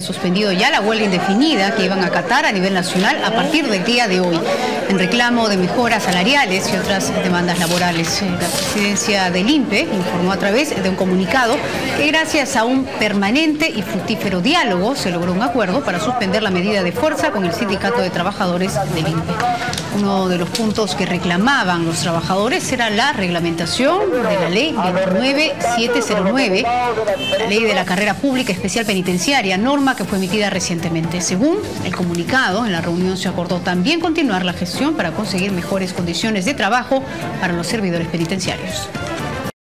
Suspendido ya la huelga indefinida que iban a acatar a nivel nacional a partir del día de hoy, en reclamo de mejoras salariales y otras demandas laborales. La presidencia del INPE informó a través de un comunicado que gracias a un permanente y fructífero diálogo se logró un acuerdo para suspender la medida de fuerza con el Sindicato de Trabajadores del INPE. Uno de los puntos que reclamaban los trabajadores era la reglamentación de la ley 29709, la ley de la carrera pública especial penitenciaria, norma que fue emitida recientemente. Según el comunicado, en la reunión se acordó también continuar la gestión para conseguir mejores condiciones de trabajo para los servidores penitenciarios.